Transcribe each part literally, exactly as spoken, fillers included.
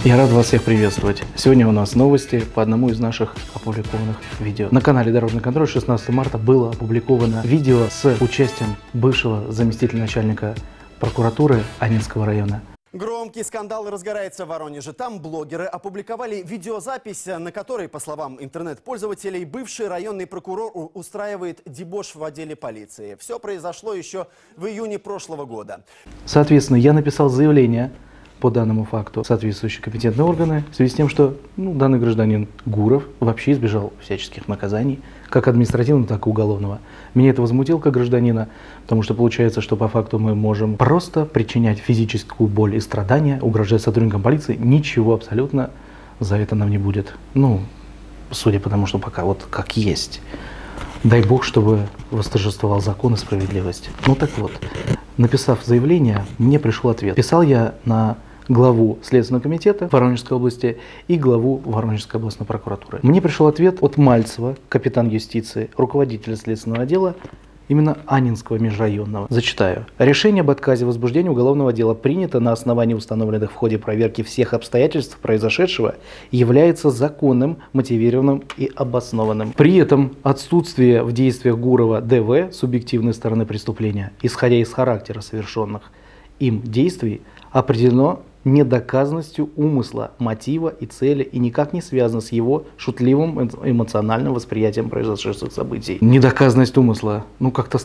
Я рад вас всех приветствовать. Сегодня у нас новости по одному из наших опубликованных видео. На канале Дорожный контроль шестнадцатого марта было опубликовано видео с участием бывшего заместителя начальника прокуратуры Аннинского района. Громкий скандал разгорается в Воронеже. Там блогеры опубликовали видеозапись, на которой, по словам интернет-пользователей, бывший районный прокурор устраивает дебош в отделе полиции. Все произошло еще в июне прошлого года. Соответственно, я написал заявление по данному факту соответствующие компетентные органы в связи с тем, что ну, данный гражданин Гуров вообще избежал всяческих наказаний, как административного, так и уголовного. Меня это возмутило как гражданина, потому что получается, что по факту мы можем просто причинять физическую боль и страдания, угрожать сотрудникам полиции, ничего абсолютно за это нам не будет. Ну, судя по тому, что пока вот как есть. Дай бог, чтобы восторжествовал закон и справедливость. Ну так вот, написав заявление, мне пришел ответ. Писал я на главу Следственного комитета Воронежской области и главу Воронежской областной прокуратуры. Мне пришел ответ от Мальцева, капитан юстиции, руководителя следственного отдела, именно Аннинского межрайонного. Зачитаю. Решение об отказе в возбуждении уголовного дела принято на основании установленных в ходе проверки всех обстоятельств произошедшего и является законным, мотивированным и обоснованным. При этом отсутствие в действиях Гурова ДВ субъективной стороны преступления, исходя из характера совершенных им действий, определено недоказанностью умысла, мотива и цели и никак не связано с его шутливым эмоциональным восприятием произошедших событий. Недоказанность умысла, ну как-то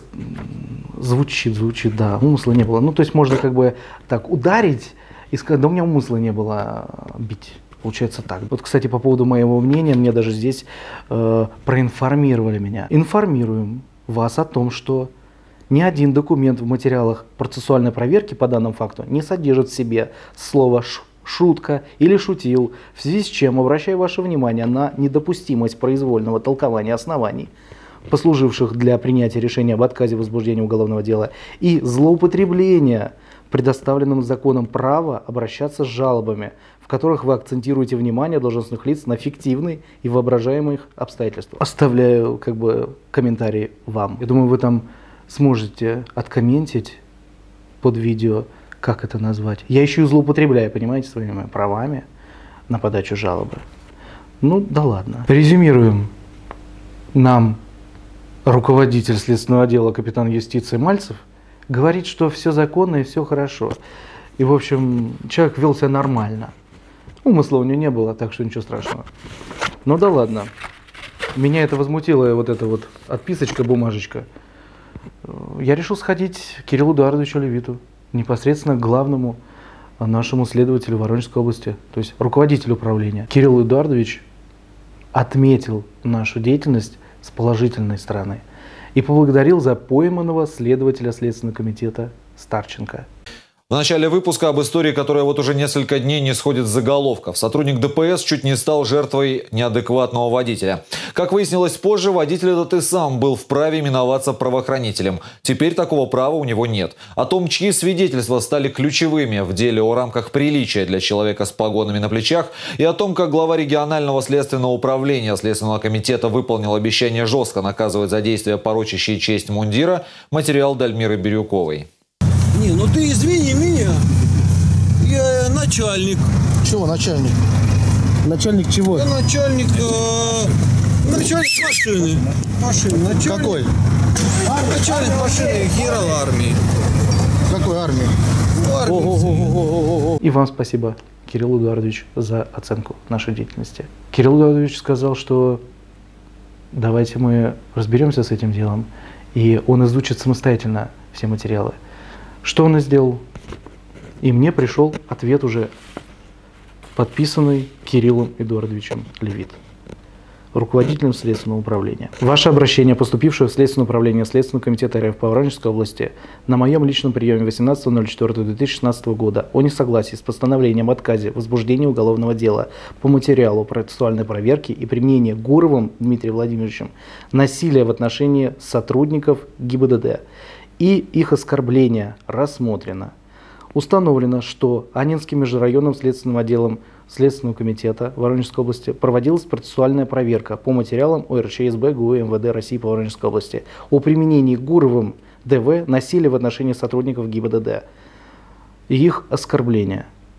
звучит, звучит, да, умысла не было. Ну то есть можно как бы так ударить и сказать, да у меня умысла не было бить. Получается так. Вот, кстати, по поводу моего мнения, мне даже здесь э, проинформировали меня. Информируем вас о том, что ни один документ в материалах процессуальной проверки по данному факту не содержит в себе слово «шутка» или «шутил», в связи с чем обращаю ваше внимание на недопустимость произвольного толкования оснований, послуживших для принятия решения об отказе в возбуждении уголовного дела, и злоупотребления предоставленным законом права обращаться с жалобами, в которых вы акцентируете внимание должностных лиц на фиктивные и воображаемых обстоятельствах. Оставляю как бы комментарий вам. Я думаю, вы там сможете откомментить под видео, как это назвать. Я еще и злоупотребляю, понимаете, своими правами на подачу жалобы. Ну, да ладно. Резюмируем. Нам руководитель следственного отдела, капитан юстиции Мальцев, говорит, что все законно и все хорошо. И, в общем, человек вел себя нормально. Умысла у него не было, так что ничего страшного. Ну да ладно. Меня это возмутило, вот эта вот отписочка, бумажечка. Я решил сходить к Кириллу Эдуардовичу Левиту, непосредственно к главному нашему следователю Воронежской области, то есть руководителю управления. Кирилл Эдуардович отметил нашу деятельность с положительной стороны и поблагодарил за пойманного следователя Следственного комитета Старченко. В начале выпуска об истории, которая вот уже несколько дней не сходит с заголовков. Сотрудник ДПС чуть не стал жертвой неадекватного водителя. Как выяснилось позже, водитель этот и сам был вправе именоваться правоохранителем. Теперь такого права у него нет. О том, чьи свидетельства стали ключевыми в деле о рамках приличия для человека с погонами на плечах, и о том, как глава регионального следственного управления Следственного комитета выполнил обещание жестко наказывать за действия, порочащие честь мундира, материал Дальмиры Бирюковой. Не, ну ты извини меня, я начальник. Чего начальник? Начальник чего? Я начальник, э, начальник машины. Машины, начальник. Какой? Начальник машины генерал армии. Какой армии? Армии. И вам спасибо, Кирилл Эдуардович, за оценку нашей деятельности. Кирилл Эдуардович сказал, что давайте мы разберемся с этим делом, и он изучит самостоятельно все материалы. Что он и сделал? И мне пришел ответ уже подписанный Кириллом Эдуардовичем Левит, руководителем Следственного управления. Ваше обращение, поступившее в Следственное управление Следственного комитета РФ по Воронежской области на моем личном приеме восемнадцатого ноль четвёртого две тысячи шестнадцатого года о несогласии с постановлением об отказе в возбуждении уголовного дела по материалу процессуальной проверки и применении Гуровым Дмитрием Владимировичем насилия в отношении сотрудников ГИБДД и их оскорбления рассмотрено. Установлено, что Аннинским межрайонным следственным отделом Следственного комитета Воронежской области проводилась процессуальная проверка по материалам ОРЧСБ ГУ МВД России по Воронежской области о применении Гуровым ДВ насилия в отношении сотрудников ГИБДД и их оскорбления.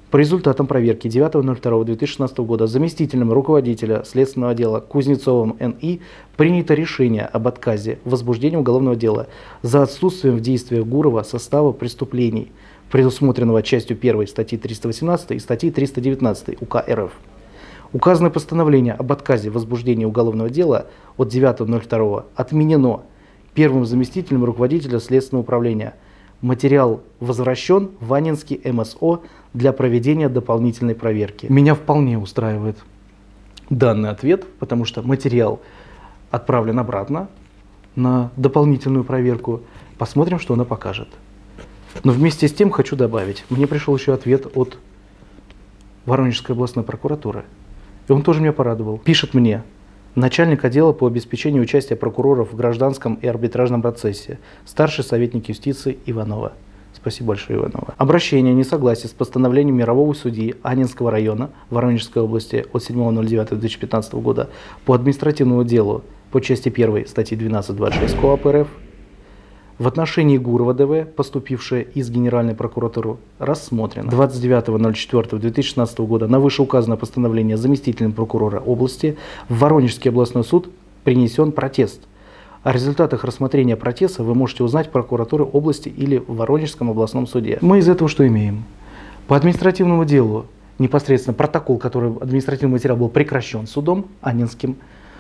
По результатам проверки девятого ноль второго две тысячи шестнадцатого года заместителем руководителя Следственного отдела Кузнецовым Эн И принято решение об отказе в возбуждении уголовного дела за отсутствием в действиях Гурова состава преступлений, предусмотренного частью первой статьи триста восемнадцать и статьи триста девятнадцать УК Эр Эф. Указанное постановление об отказе в возбуждении уголовного дела от девятого ноль второго отменено первым заместителем руководителя Следственного управления. Материал возвращен в Аннинский Эм Эс О для проведения дополнительной проверки. Меня вполне устраивает данный ответ, потому что материал отправлен обратно на дополнительную проверку. Посмотрим, что она покажет. Но вместе с тем хочу добавить, мне пришел еще ответ от Воронежской областной прокуратуры. И он тоже меня порадовал. Пишет мне: начальник отдела по обеспечению участия прокуроров в гражданском и арбитражном процессе, старший советник юстиции Иванова. Спасибо большое, Иванова. Обращение о несогласии с постановлением мирового судьи Аннинского района Воронежской области от седьмого ноль девятого две тысячи пятнадцатого года по административному делу по части первой статьи двенадцать двадцать шесть КоАП Эр Эф в отношении Гурова Дэ Вэ, поступившее из Генеральной прокуратуры, рассмотрено. двадцать девятого ноль четвёртого две тысячи шестнадцатого года на вышеуказанное постановление заместителем прокурора области в Воронежский областной суд принесен протест. О результатах рассмотрения протеста вы можете узнать в прокуратуре области или в Воронежском областном суде. Мы из этого что имеем? По административному делу непосредственно протокол, который административный материал был прекращен судом Аннинским,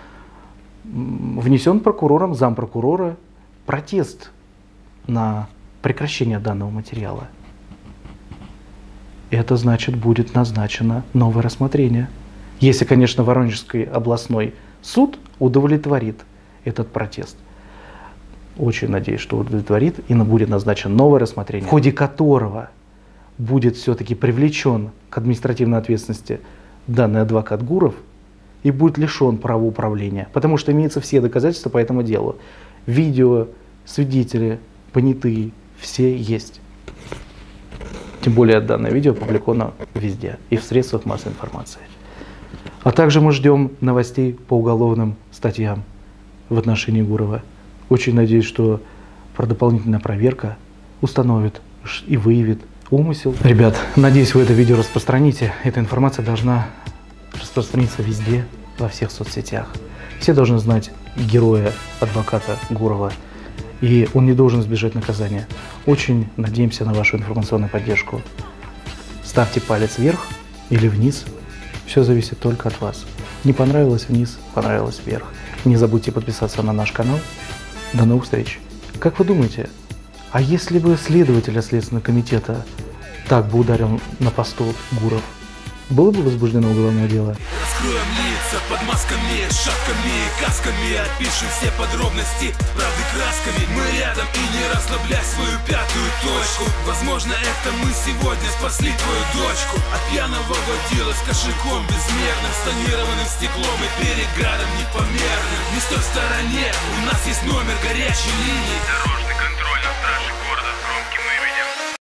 внесен прокурором, зампрокурора протест на прекращение данного материала. Это значит, будет назначено новое рассмотрение. Если, конечно, Воронежский областной суд удовлетворит этот протест. Очень надеюсь, что удовлетворит, и будет назначено новое рассмотрение, в ходе которого будет все-таки привлечен к административной ответственности данный адвокат Гуров и будет лишен права управления, потому что имеются все доказательства по этому делу. Видео, свидетели, понятые, все есть. Тем более данное видео опубликовано везде и в средствах массовой информации. А также мы ждем новостей по уголовным статьям в отношении Гурова. Очень надеюсь, что дополнительная проверка установит и выявит умысел. Ребят, надеюсь, вы это видео распространите. Эта информация должна распространиться везде, во всех соцсетях. Все должны знать героя адвоката Гурова, и он не должен избежать наказания. Очень надеемся на вашу информационную поддержку. Ставьте палец вверх или вниз. Все зависит только от вас. Не понравилось — вниз, понравилось — вверх. Не забудьте подписаться на наш канал. До новых встреч. Как вы думаете, а если бы следователя Следственного комитета так бы ударил на посту Гуров, было бы возбуждено уголовное дело? Раскроем лица под масками, шапками, касками, опишем все подробности, правды красками. Мы рядом, и не расслабляй свою пятую точку. Возможно, это мы сегодня спасли твою дочку от пьяного водила с кошельком безмерным, с тонированным стеклом и перегаром непомерным. Не стой в стороне, у нас есть номер горячей линии. Дорожный контроль на страже.